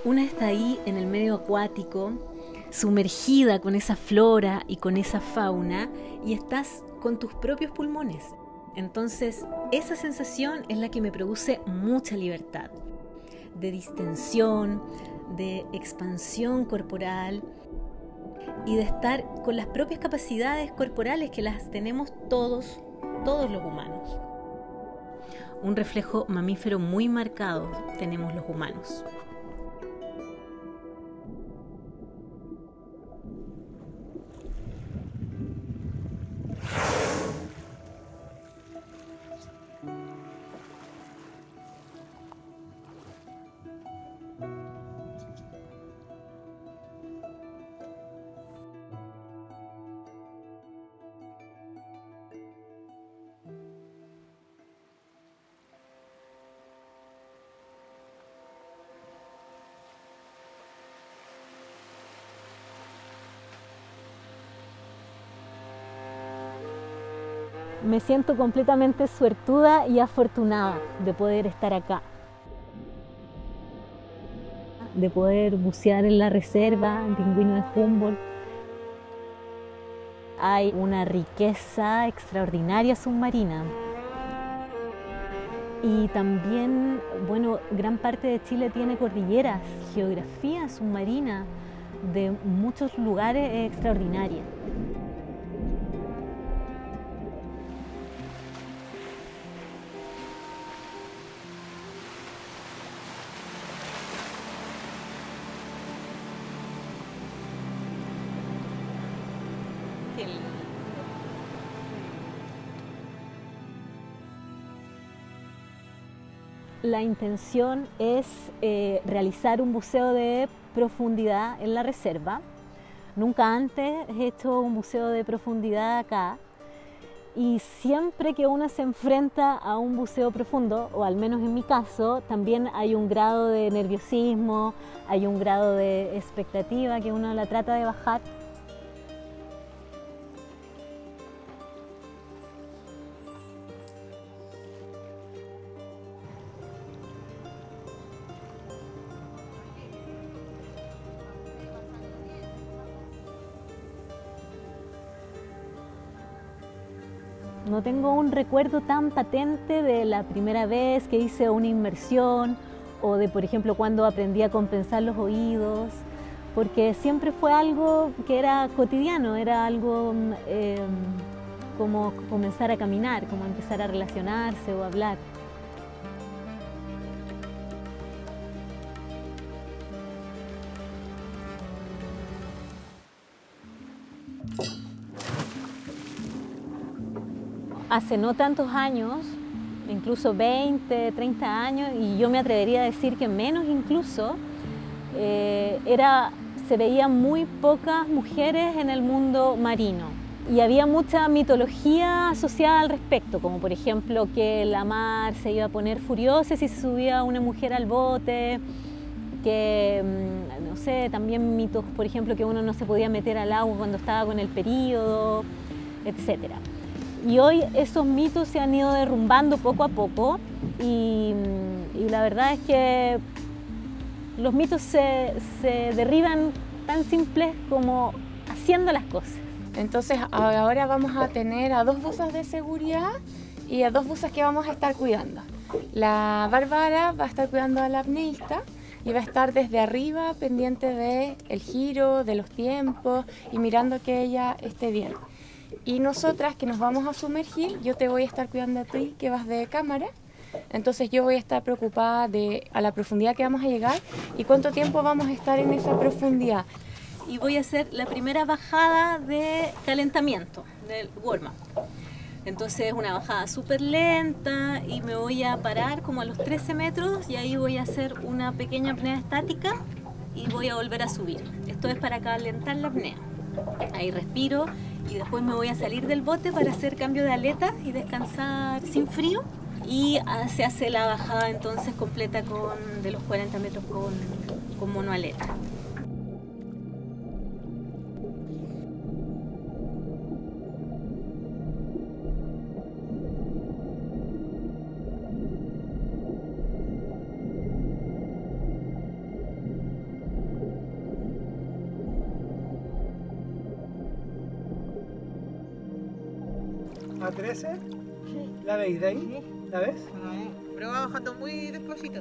Una está ahí en el medio acuático, sumergida con esa flora y con esa fauna, y estás con tus propios pulmones. Entonces, esa sensación es la que me produce mucha libertad, de distensión, de expansión corporal y de estar con las propias capacidades corporales que las tenemos todos los humanos. Un reflejo mamífero muy marcado tenemos los humanos. Me siento completamente suertuda y afortunada de poder estar acá, de poder bucear en la reserva Pingüino de Humboldt. Hay una riqueza extraordinaria submarina. Y también, bueno, gran parte de Chile tiene cordilleras, geografía submarina de muchos lugares extraordinaria. La intención es realizar un buceo de profundidad en la reserva. Nunca antes he hecho un buceo de profundidad acá, y siempre que uno se enfrenta a un buceo profundo, o al menos en mi caso, también hay un grado de nerviosismo, hay un grado de expectativa que uno la trata de bajar. No tengo un recuerdo tan patente de la primera vez que hice una inmersión o de, por ejemplo, cuando aprendí a compensar los oídos, porque siempre fue algo que era cotidiano, era algo como comenzar a caminar, como empezar a relacionarse o hablar. Hace no tantos años, incluso 20, 30 años, y yo me atrevería a decir que menos incluso, se veían muy pocas mujeres en el mundo marino. Y había mucha mitología asociada al respecto, como por ejemplo que la mar se iba a poner furiosa si se subía una mujer al bote, que, no sé, también mitos, por ejemplo, que uno no se podía meter al agua cuando estaba con el período, etcétera. Y hoy esos mitos se han ido derrumbando poco a poco y la verdad es que los mitos se derriban tan simples como haciendo las cosas. Entonces ahora vamos a tener a 2 buzas de seguridad y a 2 buzas que vamos a estar cuidando. La Bárbara va a estar cuidando a la apneísta y va a estar desde arriba pendiente del giro, de los tiempos y mirando que ella esté bien. Y nosotras que nos vamos a sumergir, yo te voy a estar cuidando a ti que vas de cámara, entonces yo voy a estar preocupada a la profundidad que vamos a llegar y cuánto tiempo vamos a estar en esa profundidad. Y voy a hacer la primera bajada de calentamiento, del warm-up. Entonces es una bajada súper lenta y me voy a parar como a los 13 metros y ahí voy a hacer una pequeña apnea estática y voy a volver a subir. Esto es para calentar la apnea. Ahí respiro y después me voy a salir del bote para hacer cambio de aleta y descansar sin frío. Y se hace la bajada entonces completa de los 40 metros con monoaleta. ¿A 13? Sí. ¿La veis de ahí? Sí. ¿La ves? Pero va bajando muy despacito.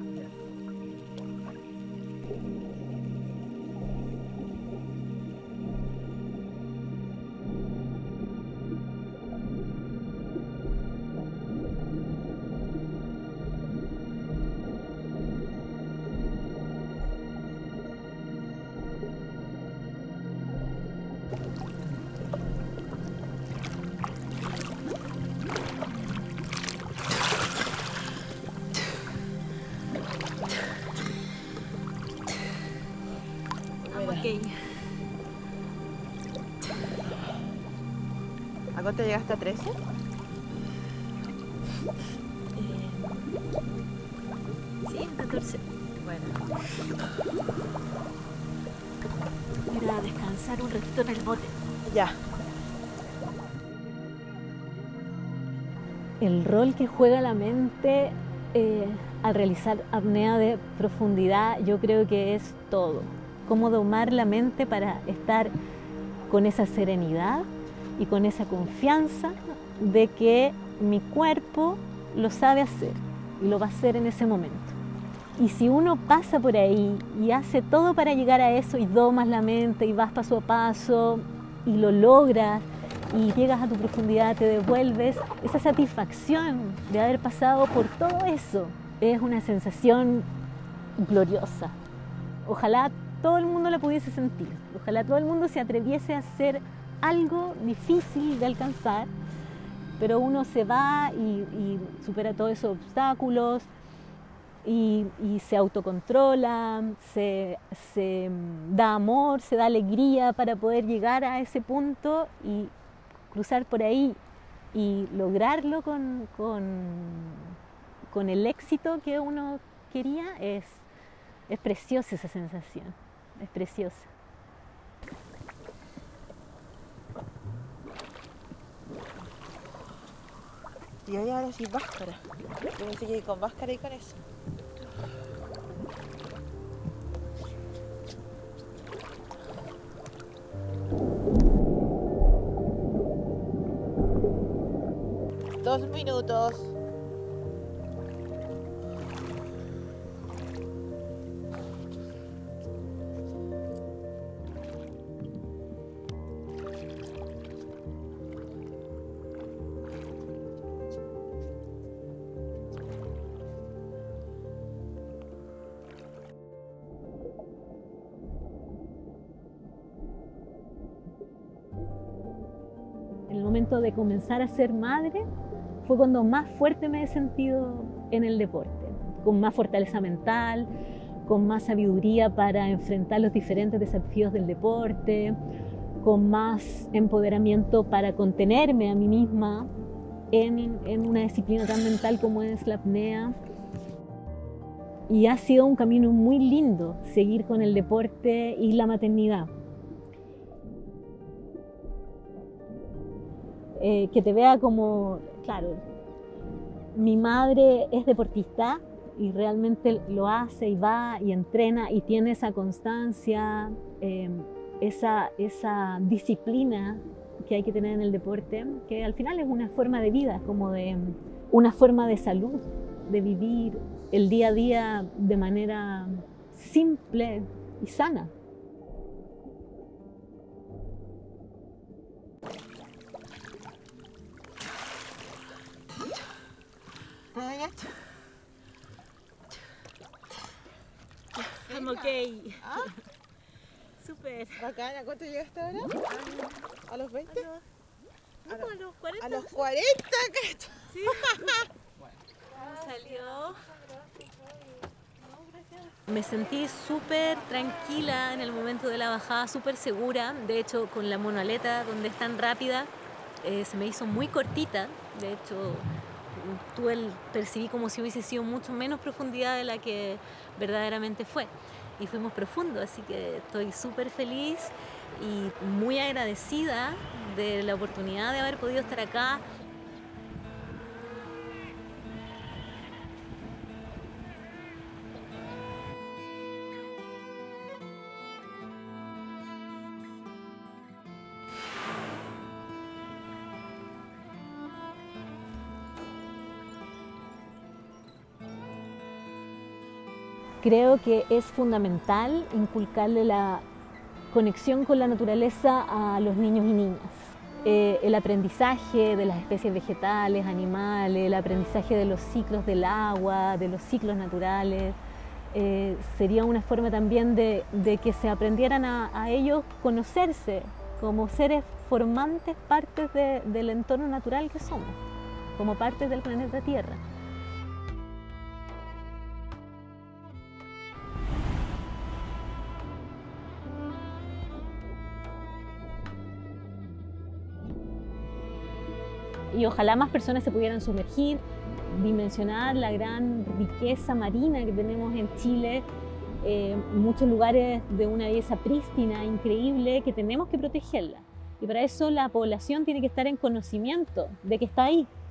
Ok. ¿A cuánto llegaste a 13? Sí, 14. Bueno. Ir a descansar un ratito en el bote. Ya. El rol que juega la mente al realizar apnea de profundidad, yo creo que es todo. Cómo domar la mente para estar con esa serenidad y con esa confianza de que mi cuerpo lo sabe hacer y lo va a hacer en ese momento. Y si uno pasa por ahí y hace todo para llegar a eso y domas la mente y vas paso a paso y lo logras y llegas a tu profundidad, te devuelves, esa satisfacción de haber pasado por todo eso es una sensación gloriosa. Ojalá todo el mundo la pudiese sentir, ojalá todo el mundo se atreviese a hacer algo difícil de alcanzar, pero uno se va y supera todos esos obstáculos y se autocontrola, se da amor, se da alegría para poder llegar a ese punto y cruzar por ahí y lograrlo con el éxito que uno quería. Es preciosa esa sensación, es preciosa. Y hoy ahora sí máscara. Yo pensé que con máscara y con eso. Dos minutos. El momento de comenzar a ser madre fue cuando más fuerte me he sentido en el deporte, con más fortaleza mental, con más sabiduría para enfrentar los diferentes desafíos del deporte, con más empoderamiento para contenerme a mí misma en una disciplina tan mental como es la apnea. Y ha sido un camino muy lindo seguir con el deporte y la maternidad. Que te vea como, claro, mi madre es deportista y realmente lo hace y va y entrena y tiene esa constancia, esa disciplina que hay que tener en el deporte, que al final es una forma de vida, como de una forma de salud, de vivir el día a día de manera simple y sana. I'm okay. ¿Ah? Súper. Bacana. ¿Cuánto llegaste ahora? ¿A los 20? ¿A los 40? A los 40, cacho. Sí. ¿Cómo salió? Me sentí súper tranquila en el momento de la bajada, súper segura. De hecho, con la monoaleta, donde es tan rápida, se me hizo muy cortita. De hecho, percibí como si hubiese sido mucho menos profundidad de la que verdaderamente fue. Y fuimos profundos, así que estoy súper feliz y muy agradecida de la oportunidad de haber podido estar acá. Creo que es fundamental inculcarle la conexión con la naturaleza a los niños y niñas. El aprendizaje de las especies vegetales, animales, el aprendizaje de los ciclos del agua, de los ciclos naturales, sería una forma también de que se aprendieran a ellos conocerse como seres formantes, partes del entorno natural que somos, como partes del planeta Tierra. Y ojalá más personas se pudieran sumergir, dimensionar la gran riqueza marina que tenemos en Chile, muchos lugares de una belleza prístina, increíble, que tenemos que protegerla. Y para eso la población tiene que estar en conocimiento de que está ahí.